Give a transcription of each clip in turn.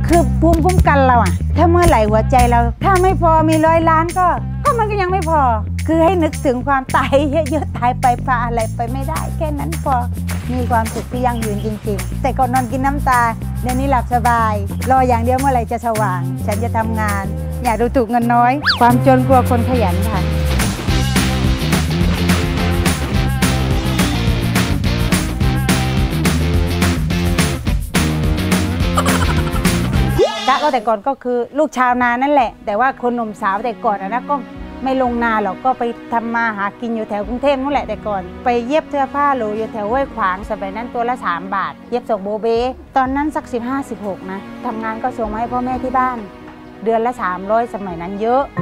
คือภูมิคุ้มกันเราอะถ้าเมื่อไหร่หัวใจเราถ้าไม่พอมี100 ล้านก็มันก็ยังไม่พอคือให้นึกถึงความตายเยอะๆตายไปพาอะไรไปไม่ได้แค่นั้นพอมีความสุขที่ยั่งยืนจริงๆแต่ก่อนนอนกินน้ำตาเดี๋ยวนี้หลับสบายรออย่างเดียวเมื่อไหร่จะสว่างฉันจะทำงานอยากดูถูกเงินน้อยความจนกลัวคนขยันค่ะก็แต่ก่อนก็คือลูกชาวนานั่นแหละแต่ว่าคนหนุ่มสาวแต่ก่อนนะก็ไม่ลงนาหรอกก็ไปทำมาหากินอยู่แถวกรุงเทพนั่นแหละแต่ก่อนไปเย็บเสื้อผ้าหรูอยู่แถวห้วยขวางสมัยนั้นตัวละ3 บาทเย็บส่งโบเบ้ตอนนั้นสัก15-16นะทำงานก็ส่งมาให้พ่อแม่ที่บ้านเดือนละ300สมัยนั้นเยอะ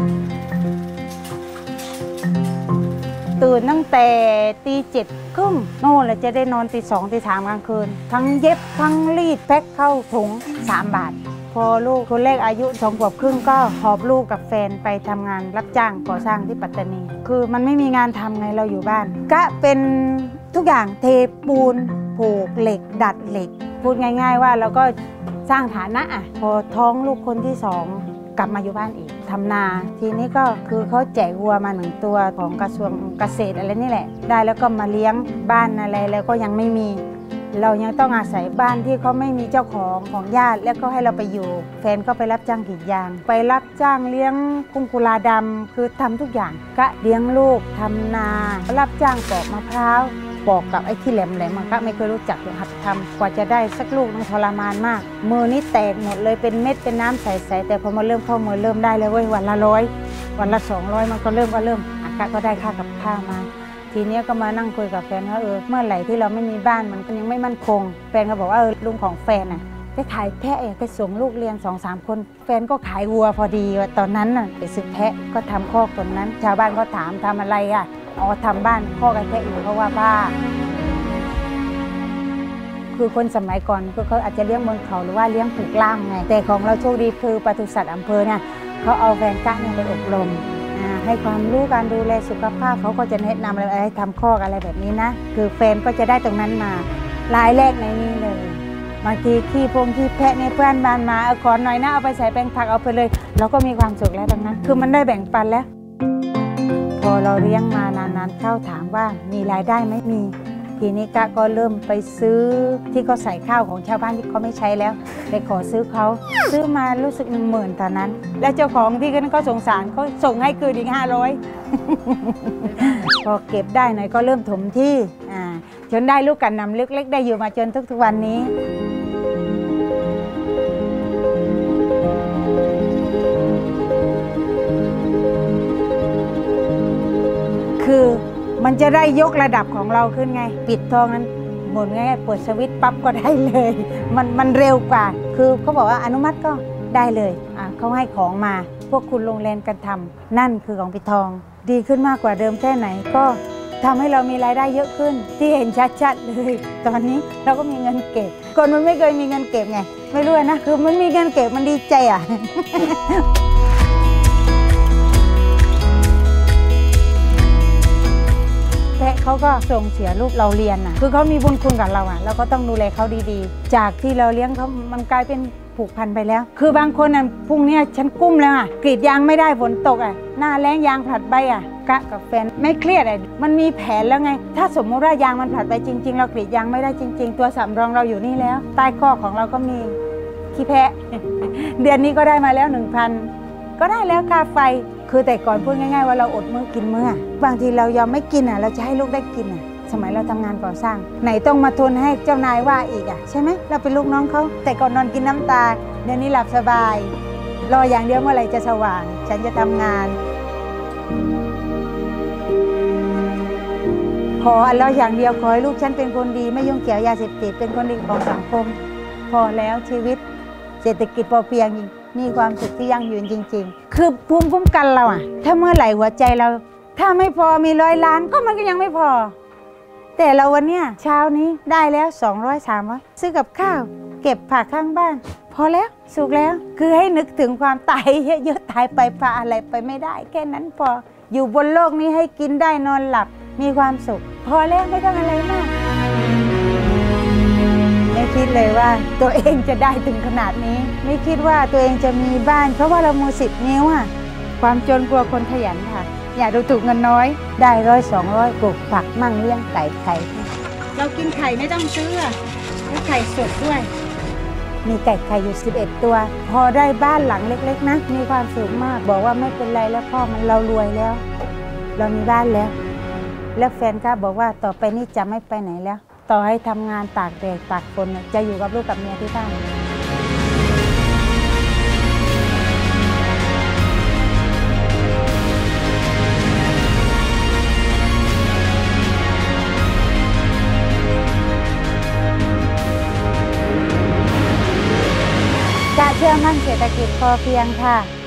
ตื่นตั้งแต่ตี 7:30โน่นแหละจะได้นอนตี 2 ตี 3กลางคืนทั้งเย็บทั้งรีดแพ็คเข้าถุง3 บาทพอลูกคนแรกอายุ2 ขวบครึ่งก็หอบลูกกับแฟนไปทำงานรับจ้างก่อสร้างที่ปัตตานีคือมันไม่มีงานทำไงเราอยู่บ้านก็เป็นทุกอย่างเทปูนผูกเหล็กดัดเหล็กพูดง่ายๆว่าเราก็สร้างฐานะอ่ะพอท้องลูกคนที่2กลับมาอยู่บ้านอีกทำนาทีนี้ก็คือเขาแจกวัวมา1 ตัวของกระทรวงเกษตรอะไรนี่แหละได้แล้วก็มาเลี้ยงบ้านอะไรแล้วก็ยังไม่มีเรายังต้องอาศัยบ้านที่เขาไม่มีเจ้าของญาติแล้วก็ให้เราไปอยู่แฟนก็ไปรับจ้างกรีดยางไปรับจ้างเลี้ยงกุ้งกุลาดำคือทำทุกอย่างก็เลี้ยงลูกทำนารับจ้างปอกมะพร้าวปอกกับไอ้ที่แหลมมันก็ไม่เคยรู้จักหัดทำกว่าจะได้สักลูกมันทรมานมากมือนี่แตกหมดเลยเป็นเม็ดเป็นน้ำใสๆแต่พอมาเริ่มเข้ามือเริ่มได้เลยเว้ยวันละ100วันละ200มันก็เริ่มก็ได้ค่ากับข้าวมาทีนี้ก็มานั่งคุยกับแฟนว่าเมื่อไหร่ที่เราไม่มีบ้านมันก็ยังไม่มั่นคงแฟนก็บอกว่าลุงของแฟนน่ะไปขายแพะไปส่งลูกเรียน 2-3 คนแฟนก็ขายวัวพอดีตอนนั้นน่ะไปซื้อแพะก็ทำคอกตรงนั้นชาวบ้านก็ถามทำอะไรอ่ะทำบ้านคอกไอ้แพะอยู่เพราะว่าบ้าคือคนสมัยก่อนก็เขาอาจจะเลี้ยงบนเขาหรือว่าเลี้ยงผูกล่ามไงแต่ของเราโชคดีคือปศุสัตว์อำเภอเนี่ยเขาเอาแฟนกะเนี่ยไปอบรมให้ความรู้การดูแลสุขภาพเขาก็จะแนะนำอะไรให้ทำคอกอะไรแบบนี้นะคือแฟนก็จะได้ตรงนั้นมารายแรกในนี้เลยบางทีขี้แพะเนี่ยเพื่อนบ้านมาขอหน่อยนะเอาไปใส่แปลงผักเอาไปเลยเราก็มีความสุขแล้วตรงนั้นคือมันได้แบ่งปันแล้วพอเราเลี้ยงมานานๆเข้าถามว่ามีรายได้ไหมมีทีนี้ก็เริ่มไปซื้อที่เขาใส่ข้าวของชาวบ้านที่เขาไม่ใช้แล้วไปขอซื้อเขาซื้อมารู้สึก10,000ตอนนั้นแล้วเจ้าของที่นั้นก็สงสารเขาส่งให้คืนอีก500พอเก็บได้หน่อยก็เริ่มถมที่จนได้ลูกกันนำเล็กๆได้อยู่มาจนทุกวันนี้คือมันจะได้ยกระดับของเราขึ้นไงปิดทองนั้นหมดง่ายเปิดสวิตช์ปั๊บก็ได้เลยมันเร็วกว่าคือเขาบอกว่าอนุมัติก็ได้เลยเขาให้ของมาพวกคุณลงแรงกันทำนั่นคือของปิดทองดีขึ้นมากกว่าเดิมแค่ไหนก็ทำให้เรามีรายได้เยอะขึ้นที่เห็นชัดๆเลยตอนนี้เราก็มีเงินเก็บก่อนมันไม่เคยมีเงินเก็บไงไม่รู้นะคือมันมีเงินเก็บมันดีใจแพะเขาก็ส่งเสียลูกเราเรียนคือเขามีบุญคุณกับเราเราก็ต้องดูแลเขาดีๆจากที่เราเลี้ยงเขามันกลายเป็นผูกพันไปแล้วคือบางคนพรุ่งนี้ฉันกุ้มแล้วกรีดยางไม่ได้ฝนตกหน้าแล้งยางผลัดใบกะกับแฟนไม่เครียดมันมีแผนแล้วไงถ้าสมมติว่ายางมันผลัดไปจริงๆเรากรีดยางไม่ได้จริงๆตัวสำรองเราอยู่นี่แล้วใต้คอกของเราก็มีขี้แพะ เดือนนี้ก็ได้มาแล้ว 1,000 ก็ได้แล้วค่าไฟคือแต่ก่อนพูดง่ายๆว่าเราอดมื้อกินมื้อบางทีเรายอมไม่กินเราจะให้ลูกได้กินสมัยเราทำงานก่อสร้างไหนต้องมาทนให้เจ้านายว่าอีกใช่ไหมเราเป็นลูกน้องเขาแต่ก่อนนอนกินน้ำตาเดี๋ยวนี้หลับสบายรออย่างเดียวเมื่อไหร่จะสว่างฉันจะทำงานขออันแล้วอย่างเดียวขอให้ลูกฉันเป็นคนดีไม่ยุ่งเกี่ยวยาเสพติดเป็นคนดีของสังคมพอแล้วชีวิตเศรษฐกิจพอเพียงมีความสุขที่ยั่งยืนจริงๆคือภูมิคุ้มกันเราถ้าเมื่อไหร่หัวใจเราถ้าไม่พอมี100 ล้านก็มันก็ยังไม่พอแต่เราวันเนี้ยเช้านี้ได้แล้ว200-300ซื้อกับข้าวเก็บผักข้างบ้านพอแล้วสุขแล้วคือให้นึกถึงความตายเยอะๆตายไปพาอะไรไปไม่ได้แค่นั้นพออยู่บนโลกนี้ให้กินได้นอนหลับมีความสุขพอแล้วไม่ต้องอะไรมากในคิดเลยว่าตัวเองจะได้ถึงขนาดนี้ ไม่คิดว่าตัวเองจะมีบ้านเพราะว่าเรามือ10 นิ้วอะความจนกลัวคนขยันค่ะอย่าดูถูกเงินน้อยได้100-200ปลูกผักมั่งเลี้ยงไก่ไข่เรากินไข่ไม่ต้องซื้อแล้วไข่สดด้วยมีไก่ไข่อยู่11 ตัวพอได้บ้านหลังเล็กๆนะมีความสุขมากบอกว่าไม่เป็นไรแล้วพ่อมันเรารวยแล้วเรามีบ้านแล้วแฟนก็บอกว่าต่อไปนี้จะไม่ไปไหนแล้วต่อให้ทำงานตากแดดตากฝนจะอยู่กับลูกกับเมียที่บ้านจะเชื่อมั่นเศรษฐกิจพอเพียงค่ะ